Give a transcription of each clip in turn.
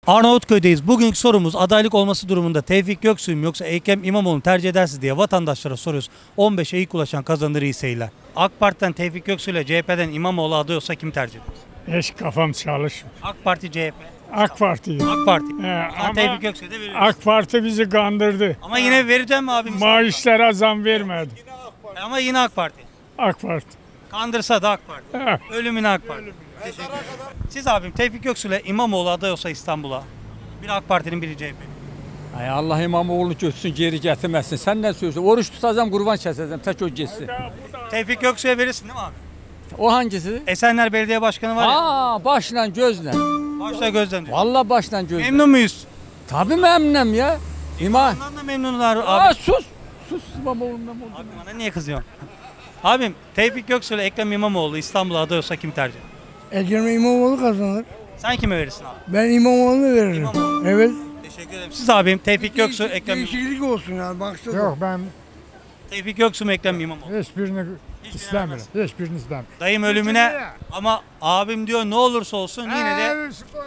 Arnavutköy'deyiz. Bugünkü sorumuz adaylık olması durumunda Tevfik Göksu'yu mu yoksa Ekrem İmamoğlu'nu tercih edersiniz diye vatandaşlara soruyoruz. 15'e ilk ulaşan kazanır iyi seyirler. AK Parti'den Tevfik Göksu ile CHP'den İmamoğlu aday olsa kim tercih ederiz? Hiç kafam çalışmıyor. AK Parti, CHP. AK Parti. AK Parti. Ama Tevfik Göksu'ya da veririz. AK Parti bizi kandırdı. Ama yine vereceğim mi abim? Maaşlara zam vermedi. Ama yine AK Parti. AK Parti. Kandırsa da AK Parti. Eh, Ölümüne AK Parti. Teşekkür ederim. Siz abim Tevfik Göksu ile İmamoğlu aday olsa İstanbul'a. Biri AK Parti'nin biri CHP'nin. Ay Allah İmamoğlu götürsün geri getirmesin. Sen ne söylüyorsun? Oruç tutacağım, kurban keseceğim. Tek o geçsin. Tevfik Göksu'ya verirsin değil mi abi? O hangisi? Esenler Belediye Başkanı var ya. Başla gözle. Başta gözden diyor. Vallahi başla gözle. Memnun muyuz? Tabii memnunum ya. Ondan da memnunlar abi. Sus. Sus İmamoğlu'ndan oldu. Abi bana niye kızıyorsun? Abim Tevfik Göksu ile Ekrem İmamoğlu İstanbul'a aday olsa kim tercih eder? Ekrem İmamoğlu kazanır. Sen kime verirsin abi? Ben İmamoğlu'nu veririm. İmamoğlu. Evet. Teşekkür ederim. Siz abim Tevfik Göksu, Ekrem İmamoğlu. Değişiklik olsun yani baksana. Yok ben Tevfik Göksu mu Ekrem İmamoğlu? hiçbirini istemiyorum. Hiçbirini istemiyorum. Dayım ölümüne ama abim diyor ne olursa olsun yine de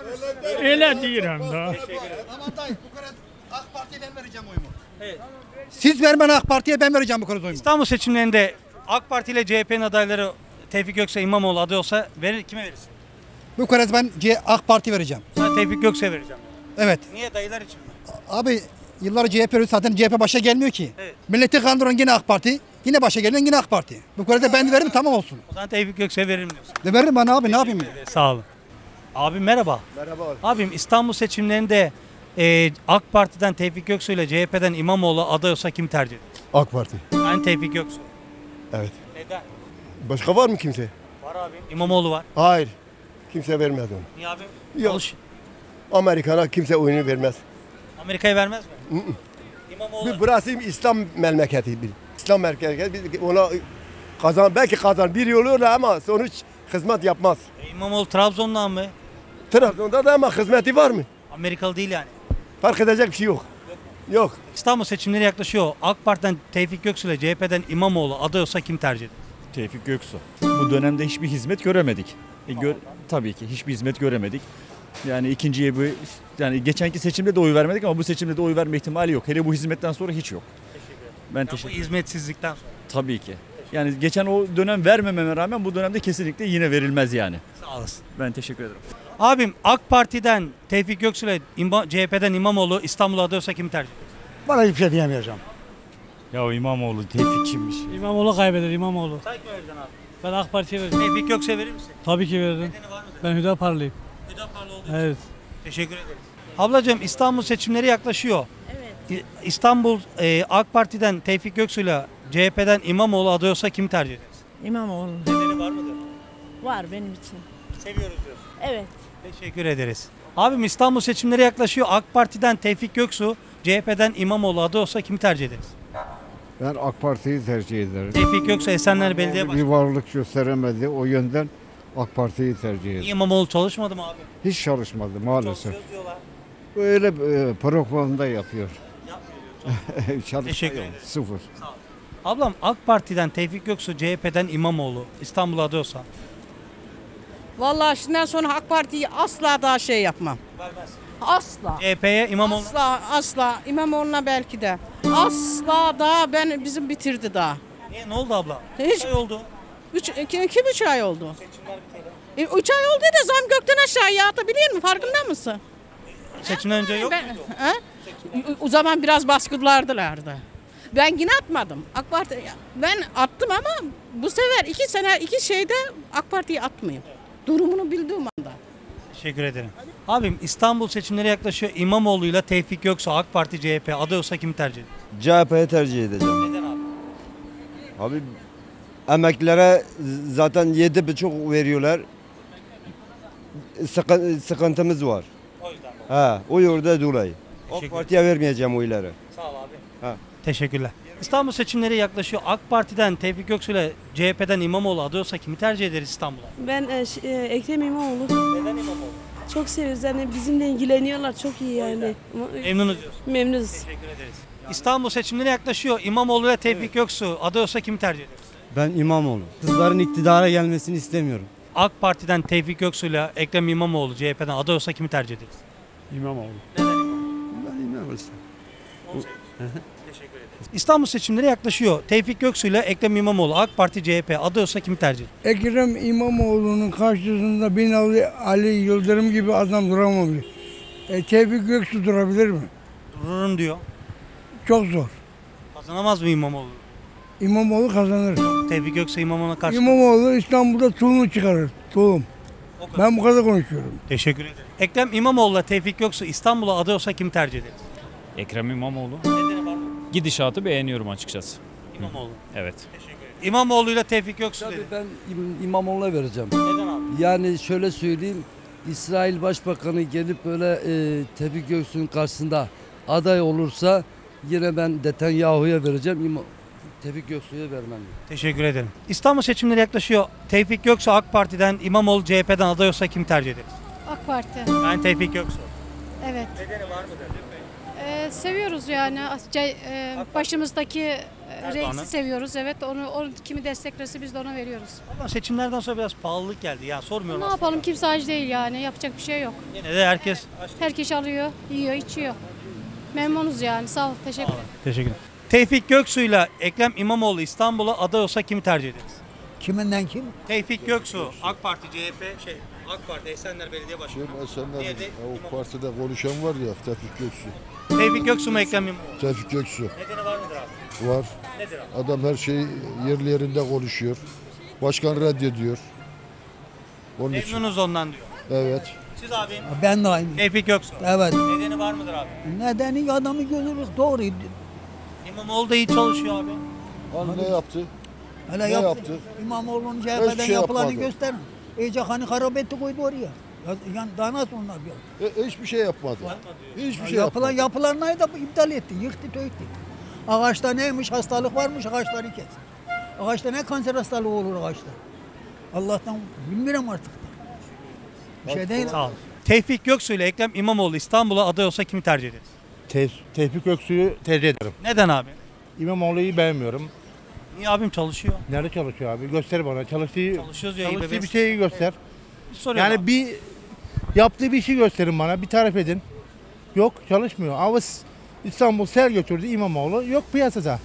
Öyle diyorum da. Aman dayı bu kadar AK Parti'ye ben vereceğim oyumu. Evet. Siz vermen AK Parti'ye ben vereceğim bu kadar oyumu. İstanbul seçimlerinde AK Parti ile CHP'nin adayları Tevfik Göksu İmamoğlu aday olsa kime verirsin? Bu kadar ben AK Parti vereceğim. Ben Tevfik Göksu'ya vereceğim. Evet. Niye dayılar için mi? Abi yılları CHP veriyor, zaten CHP başa gelmiyor ki. Evet. Milleti kandıran yine AK Parti. Yine başa gelen yine AK Parti. Bu kadar ben de veririm tamam olsun. O zaman Tevfik Göksu'ya veririm diyorsun. De veririm bana abi ne yapayım? Sağ olun. Abi merhaba. Merhaba abi. Abim İstanbul seçimlerinde AK Parti'den Tevfik Göksu ile CHP'den İmamoğlu aday olsa kim tercih eder? AK Parti. Ben Tevfik Göksu. Evet. Neden? Başka var mı kimse? Var abim. İmamoğlu var. Hayır. Kimse vermez onu. Niye abim? Yok. Amerika'na kimse oyunu vermez. Amerika'ya vermez mi? İmamoğlu. Burası İslam memleketi. İslam memleketi. Biz ona belki kazan bir oluyor ama sonuç hizmet yapmaz. İmamoğlu Trabzon'dan mı? Trabzon'da da ama hizmeti var mı? Amerikalı değil yani. Fark edecek bir şey yok. Yok. İstanbul seçimleri yaklaşıyor. AK Parti'den Tevfik Göksu ile CHP'den İmamoğlu aday olsa kim tercih eder? Tevfik Göksu. Bu dönemde hiçbir hizmet göremedik. Tabii ki hiçbir hizmet göremedik. Yani ikinciye yani geçenki seçimde de oy vermedik ama bu seçimde de oy verme ihtimali yok. Hele bu hizmetten sonra hiç yok. Ben Bu teşekkür ederim. hizmetsizlikten sonra. Tabii ki. Yani geçen o dönem vermememe rağmen bu dönemde kesinlikle yine verilmez yani. Sağ olasın. Ben teşekkür ederim. Abim AK Parti'den Tevfik Göksu ile CHP'den İmamoğlu İstanbul'a aday olsa kim tercih eder? Bana hiçbir şey diyemeyeceğim. Ya İmamoğlu Tevfikçiymiş. İmamoğlu kaybeder İmamoğlu. Sen kime vereceksin abi? Ben AK Parti'ye veririm. Tevfik Göksu'ya verir misin? Tabii ki veririm. Nedeni var mıdır? Ben Hüdaparlıyım. Hüdaparlı olduğu için. Evet. Teşekkür ederim. Ablacığım İstanbul seçimleri yaklaşıyor. Evet. İstanbul AK Parti'den Tevfik Göksu ile CHP'den İmamoğlu aday olsa kim tercih ederiz? İmamoğlu. Nedeni var mıdır? Var benim için. Seviyoruz diyorsun. Evet. Teşekkür ederiz. Abim İstanbul seçimleri yaklaşıyor. AK Parti'den Tevfik Göksu, CHP'den İmamoğlu aday olsa kimi tercih ederiz? Ben AK Parti'yi tercih ederim. Tevfik Göksu Esenler Belediye Bir Başkanı. varlık gösteremedi. O yönden AK Parti'yi tercih ederim. İmamoğlu çalışmadı mı abi? Hiç çalışmadı Çok maalesef. söz diyorlar. Öyle propaganda yapıyor. Çalışma Teşekkür yok. ederim. Sıfır. Ablam AK Parti'den Tevfik Göksu, CHP'den İmamoğlu İstanbul'a aday olsa Vallahi şimdiden sonra AK Parti'yi asla daha şey yapmam. vermez. Asla. CHP'ye İmamoğlu. Asla. İmamoğlu'na belki de. Asla daha bizim bitirdi daha. Ne oldu abla? Hiç- Ne oldu? 2-3 ay oldu. 3 ay oldu da zam gökten aşağı yağdı biliyor musun? Farkında mısın? Seçimden önce yok Ben, muydu? he? O zaman biraz baskılardılardı. Ben yine atmadım. AK Parti ben attım ama bu sefer 2 sene 2 şeyde AK Parti'yi atmayayım. Durumunu bildiğim anda. Teşekkür ederim. Abim İstanbul seçimleri yaklaşıyor. İmamoğlu'yla Tevfik Göksu, AK Parti, CHP aday olsa kimi tercih eder? CHP'yi tercih edeceğim. Neden abi? Abi emeklilere zaten 7,5 veriyorlar. Sıkıntımız var. O yüzden. O yurda dolayı. Teşekkür AK Parti'ye vermeyeceğim oyları. Sağ ol abi. Ha. Teşekkürler. İstanbul seçimleri yaklaşıyor. AK Parti'den Tevfik Göksu ile CHP'den İmamoğlu aday olsa kimi tercih ederiz İstanbul'a? Ben Ekrem İmamoğlu. Neden İmamoğlu? Çok seviyoruz yani bizimle ilgileniyorlar çok iyi yani. Memnunuz diyorsun. Memnunuz. Teşekkür ederiz. İstanbul seçimleri yaklaşıyor. İmamoğlu ile Tevfik Göksu aday olsa kimi tercih ederiz? Ben İmamoğlu. Kızların iktidara gelmesini istemiyorum. AK Parti'den Tevfik Göksu ile Ekrem İmamoğlu CHP'den aday olsa kimi tercih ederiz? İmamoğlu. Neden İmamoğlu? Ben İmamoğlu. Teşekkür ederim. İstanbul seçimleri yaklaşıyor. Tevfik Göksu ile Ekrem İmamoğlu AK Parti CHP aday olsa kimi tercih eder? Ekrem İmamoğlu'nun karşısında Binali Ali Yıldırım gibi adam duramamış. Tevfik Göksu durabilir mi? Dururum diyor. Çok zor. Kazanamaz mı İmamoğlu? İmamoğlu kazanır. Tevfik Göksu İmamoğlu'na karşı. İmamoğlu İstanbul'da tulum çıkarır. Tulum. O kadar. Ben bu kadar konuşuyorum. Teşekkür ederim. Ekrem İmamoğlu ile Tevfik Göksu İstanbul'a aday olsa kimi tercih eder? Ekrem İmamoğlu. Nedeni var mı? Gidişatı beğeniyorum açıkçası. İmamoğlu. Evet. Teşekkür ederim. İmamoğlu ile Tevfik Göksu dedi. Ben İmamoğlu'na vereceğim. Neden abi? Yani şöyle söyleyeyim. İsrail Başbakanı gelip böyle Tevfik Göksu'nun karşısında aday olursa yine ben Netanyahu'ya vereceğim. Tevfik Göksu'ya vermem. Teşekkür ederim. İstanbul seçimleri yaklaşıyor. Tevfik Göksu AK Parti'den, İmamoğlu CHP'den aday olsa kimi tercih ederiz? AK Parti. Ben Tevfik Göksu. Evet. Nedeni var mıdır? Seviyoruz yani. Başımızdaki Erdoğan'ı. reisi seviyoruz. Evet. Onu kimi desteklerse biz de ona veriyoruz. Ama seçimlerden sonra biraz pahalılık geldi. Ya sormuyorum Ne aslında. yapalım? Kimse aç değil yani. Yapacak bir şey yok. Yine de herkes Herkes alıyor, yiyor, içiyor. Memnunuz yani. Sağ ol. Teşekkür ederim. Teşekkür ederim. Tevfik Göksu ile Ekrem İmamoğlu İstanbul'a aday olsa kimi tercih ederiz? Kiminden kim? Tevfik Göksu, AK Parti, CHP, AK Parti, Esenler Belediye Başkanı. Diğeri de O partide konuşan var ya Tevfik Göksu. Tevfik Göksu mu Ekrem İmamoğlu? Tevfik Göksu Nedeni var mıdır abi? var. Nedir abi? Adam her şeyi yerli yerinde konuşuyor. Başkan reddediyor. Onun için. Memnunuz ondan diyor. Evet. Siz abi? Ben de aynı. Tevfik Göksu. Evet. Nedeni var mıdır abi? Nedeni adamı görürüz doğru. İmamoğlu da iyi çalışıyor abi. Hani ne yaptı? Hele Ne yaptı? İmamoğlu'nun Hiçbir CHP'den şey yapılanı yapmadı. gösterin. İyice hani harap etti koydu oraya. Yani daha nasıl onlar ya? Hiçbir şey yapmadı. Hiçbir şey yapmadı. Yapılanları da iptal etti. Yıktı töktü. Ağaçta neymiş hastalık varmış ağaçları kes. Ağaçta ne kanser hastalığı olur ağaçta. Allah'tan bilmiyorum artık. Bir şey değil. Sağ olun. Tevfik Göksu ile Ekrem İmamoğlu İstanbul'a aday olsa kimi tercih ederiz? Tevfik Göksu'yu tercih ederim. Neden abi? İmamoğlu'yu beğenmiyorum. Niye abim çalışıyor? Nerede çalışıyor abi? Göster bana. Çalışıyoruz ya, iyi Çalıştığı bebek. bir şeyi göster. Soruyorum Yani abi. bir yaptığı bir işi gösterin bana. Bir tarif edin. Yok çalışmıyor. Ama İstanbul sel götürdü İmamoğlu. Yok piyasada.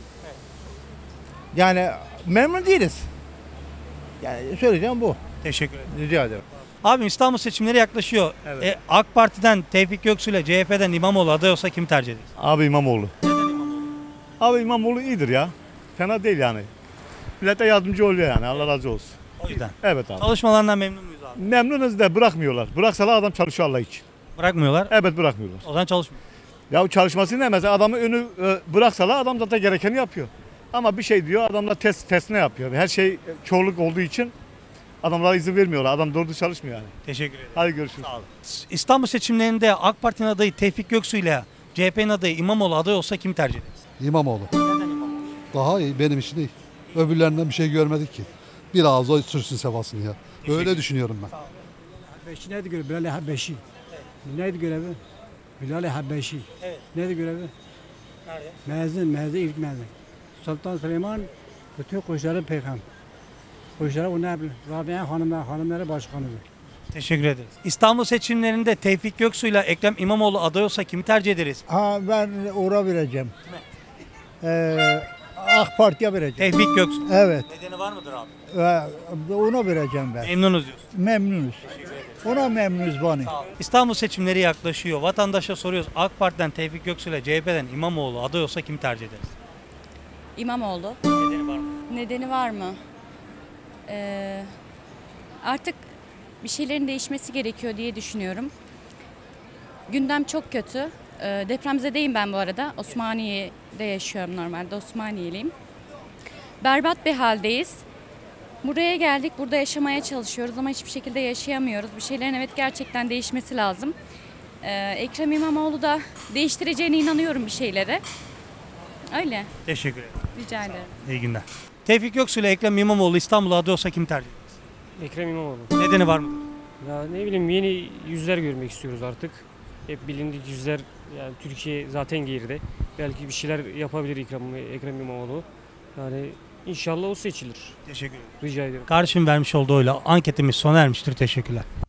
Yani memnun değiliz. Yani söyleyeceğim bu. Teşekkür ederim. Rica ederim. Abim İstanbul seçimleri yaklaşıyor. Evet. AK Parti'den Tevfik Göksu ile CHP'den İmamoğlu aday olsa kimi tercih ederiz? Abi İmamoğlu. Neden İmamoğlu? Abi İmamoğlu iyidir ya. Fena değil yani. Millete yardımcı oluyor yani. Allah razı olsun. O yüzden. Evet abi. Çalışmalarından memnun muyuz abi? Memnunuz da bırakmıyorlar. Bıraksalar adam çalışıyor Allah için. Bırakmıyorlar. Evet bırakmıyorlar. O zaman çalışmıyor. Ya çalışması ne mesela adamı önü bıraksalar adam zaten gerekeni yapıyor. Ama bir şey diyor adamlar testine yapıyor. Her şey çoğunluk olduğu için adamlara izin vermiyorlar. Adam doğru çalışmıyor yani. Teşekkür ederim. Hadi görüşürüz. Sağ olun. İstanbul seçimlerinde AK Parti'nin adayı Tevfik Göksu ile CHP'nin adayı İmamoğlu aday olsa kimi tercih ederiz? İmamoğlu. Neden İmamoğlu? Daha iyi benim için değil. Öbürlerinden bir şey görmedik ki. Biraz o sürsün sefasını ya. Öyle düşünüyorum ben. Habeşi neydi görevi? Bilal-i Habeşi. Neydi görevi? Bilal-i Habeşi. Evet. Neydi görevi? Nerede? Mezun, ilk mezun. Sultan Süleyman bütün kuşları peygamber. Kuşları o ne yapıyor? Rabia hanımları başkanıdır. Teşekkür ederiz. İstanbul seçimlerinde Tevfik Göksu ile Ekrem İmamoğlu aday olsa kimi tercih ederiz? Ben uğra vereceğim. AK Parti'ye vereceğim. Tevfik Göksu. Evet. Nedeni var mıdır abi? Ona vereceğim ben. Memnunuz diyorsun. Memnunuz. Ona memnunuz bana. İstanbul seçimleri yaklaşıyor. Vatandaşa soruyoruz. AK Parti'den Tevfik Göksu ile CHP'den İmamoğlu aday olsa kimi tercih ederiz? İmamoğlu. Nedeni var mı? Nedeni var mı? Artık bir şeylerin değişmesi gerekiyor diye düşünüyorum. Gündem çok kötü. Depremzedeyim ben bu arada. Osmaniye'de yaşıyorum normalde. Osmaniyeliyim. Berbat bir haldeyiz. Buraya geldik. Burada yaşamaya çalışıyoruz ama hiçbir şekilde yaşayamıyoruz. Bir şeylerin evet gerçekten değişmesi lazım. Ekrem İmamoğlu da değiştireceğine inanıyorum bir şeyleri. Öyle. Teşekkür ederim. Rica ederim. İyi günler. Tevfik Göksu ile Ekrem İmamoğlu İstanbul'a aday olsa kimi tercih ederiz? Ekrem İmamoğlu. Nedeni var mıdır? Ya ne bileyim yeni yüzler görmek istiyoruz artık. Hep bilindik yüzler, yani Türkiye zaten geride. Belki bir şeyler yapabilir Ekrem İmamoğlu. Yani inşallah o seçilir. Teşekkür ederim. Rica ederim. Karşım vermiş olduğu oyla anketimiz sona ermiştir. Teşekkürler.